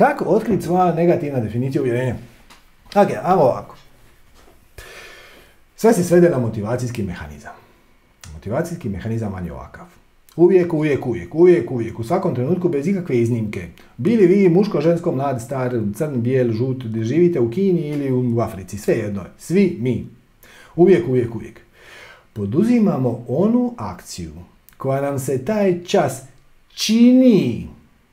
Kako otkriti svoja negativna definicija uvjerenja? Ok, ajmo ovako. Sve se svede na motivacijski mehanizam. Motivacijski mehanizam vam je ovakav. Uvijek, u svakom trenutku, bez ikakve iznimke. Bili vi muško, žensko, mlad, star, crn, bijel, žut, živite u Kini ili u Africi, sve jedno je. Svi mi. Uvijek. Poduzimamo onu akciju koja nam se taj čas čini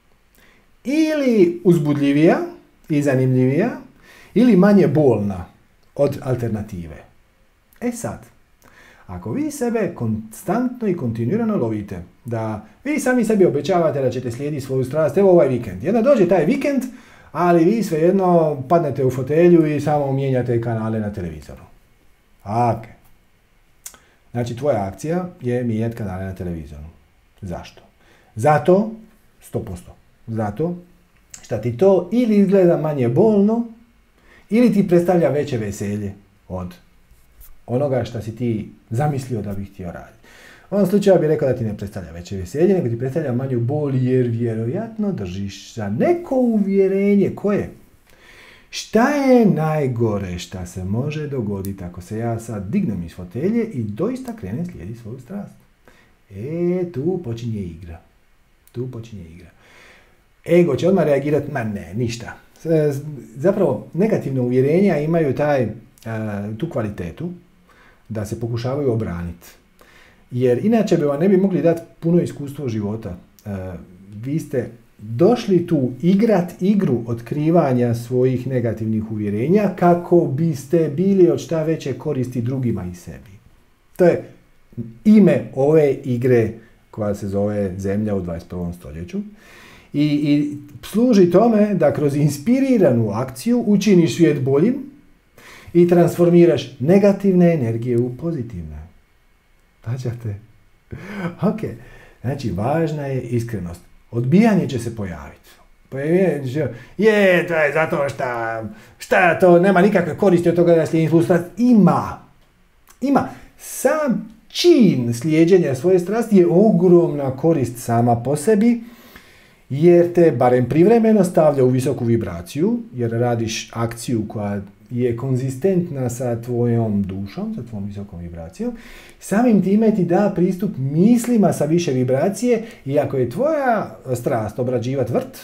ili uzbudljivija i zanimljivija ili manje bolna od alternative. E sad, ako vi sebe konstantno i kontinuirano lovite, da vi sami sebi obećavate da ćete slijediti svoju strast, evo ovaj vikend. Jedna dođe taj vikend, ali vi svejedno padnete u fotelju i samo mijenjate kanale na televizoru. Ok. Znači, tvoja akcija je mijenjati kanale na televizoru. Zašto? Zato, 100%, zato što ti to ili izgleda manje bolno, ili ti predstavlja veće veselje od onoga što si ti zamislio da bih htio raditi. U ovom slučaju bih rekao da ti ne predstavlja veće veselje, nego ti predstavlja manju bol, jer vjerojatno držiš za neko uvjerenje. Koje? Šta je najgore šta se može dogoditi ako se ja sad dignem iz fotelje i doista krenem slijediti svoju strast? Tu počinje igra. Ego će odmah reagirati, ma ne, ništa. Zapravo, negativne uvjerenja imaju tu kvalitetu da se pokušavaju obraniti. Jer inače bi vam ne bi mogli dati puno iskustvo života. Vi ste došli tu igrat igru otkrivanja svojih negativnih uvjerenja kako biste bili od šta veće koristi drugima i sebi. To je ime ove igre koja se zove Zemlja u 21. stoljeću. I služi tome da kroz inspiriranu akciju učiniš svijet boljim i transformiraš negativne energije u pozitivne. Pađate? Ok. Znači, važna je iskrenost. Odbijanje će se pojaviti. To je zato šta to nema nikakve koristi od toga da slijedim svoju strast. Ima. Sam čin slijeđenja svoje strasti je ogromna korist sama po sebi, jer te barem privremeno stavlja u visoku vibraciju, jer radiš akciju koja je konzistentna sa tvojom dušom, sa tvojom visokom vibracijom. Samim time ti da pristup mislima sa više vibracije, i ako je tvoja strast obrađivati vrt,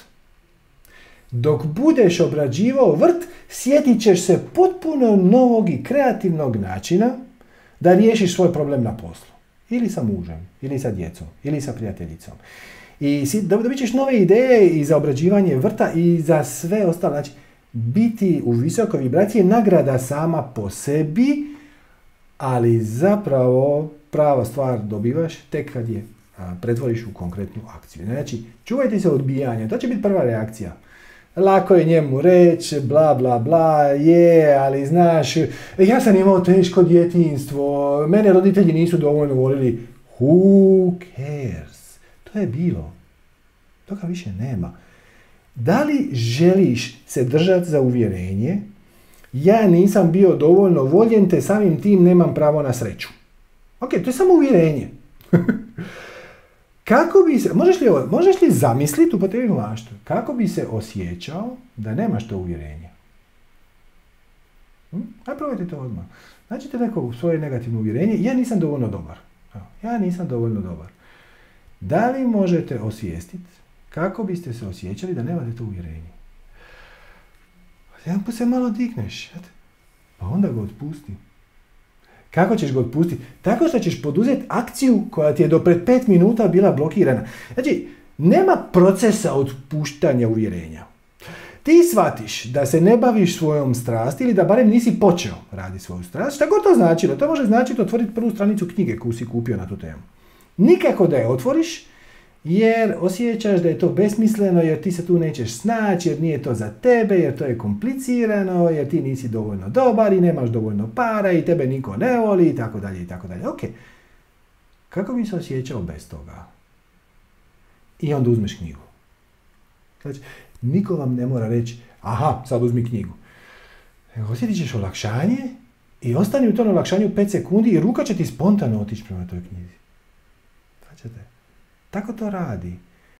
dok budeš obrađivao vrt, sjetit ćeš se potpuno novog i kreativnog načina da riješiš svoj problem na poslu. Ili sa mužem, ili sa djecom, ili sa prijateljicom. I dobit ćeš nove ideje i za obrađivanje vrta i za sve ostalo. Znači, biti u visokoj vibraciji je nagrada sama po sebi, ali zapravo prava stvar dobivaš tek kad je pretvoriš u konkretnu akciju. Znači, čuvajte se odbijanja, to će biti prva reakcija. Lako je njemu reći, bla, bla, bla, ali znaš, ja sam imao teško djetinjstvo, mene roditelji nisu dovoljno volili. Who cares? To je bilo. Toga više nema. Da li želiš se držati za uvjerenje, ja nisam bio dovoljno voljen, te samim tim nemam pravo na sreću? Ok, to je samo uvjerenje. Kako bi se, možeš li zamisliti, upotrebi maštu, kako bi se osjećao da nemaš to uvjerenje? Ajde, probajte to odmah. Nađite neko svoje negativno uvjerenje, ja nisam dovoljno dobar. Da li možete osvijestiti kako biste se osjećali da nemate to uvjerenje? Jedan put se malo digneš, pa onda ga otpusti. Kako ćeš ga otpustiti? Tako što ćeš poduzeti akciju koja ti je do pred 5 minuta bila blokirana. Znači, nema procesa otpuštanja uvjerenja. Ti shvatiš da se ne baviš svojom strasti ili da barem nisi počeo raditi svoju strast. Šta god to značilo? To može značiti otvoriti prvu stranicu knjige koju si kupio na tu temu. Nikako da je otvoriš, jer osjećaš da je to besmisleno, jer ti se tu nećeš snaći, jer nije to za tebe, jer to je komplicirano, jer ti nisi dovoljno dobar i nemaš dovoljno para i tebe niko ne voli i tako dalje i tako dalje. Ok, kako bi se osjećao bez toga? I onda uzmeš knjigu. Znači, niko vam ne mora reći, aha, sad uzmi knjigu. Osjetit ćeš olakšanje i ostani u tom olakšanju 5 sekundi i ruka će ti spontano otići prema toj knjizi. Tako to radi.